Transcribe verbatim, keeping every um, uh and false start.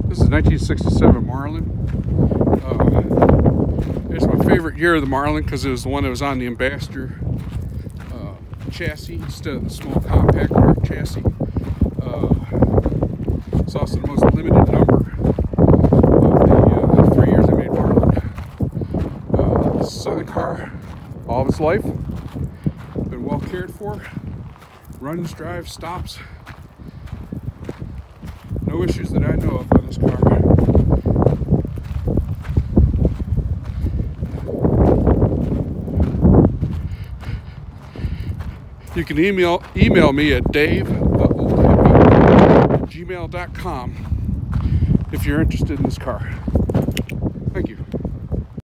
This is nineteen sixty-seven Marlin. Uh, it's my favorite year of the Marlin because it was the one that was on the Ambassador uh, chassis instead of the small compact car chassis. Uh, it's also the most limited number of the uh, three years I made Marlin. Uh, this is a car all of its life. Been well cared for. Runs, drives, stops. No issues that I know of with this car. You can email email me at dave the old hippie at gmail dot com if you're interested in this car. Thank you.